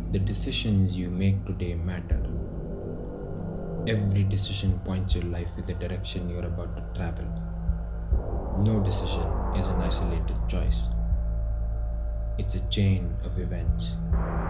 The decisions you make today matter. Every decision points your life in the direction you're about to travel. No decision is an isolated choice. It's a chain of events.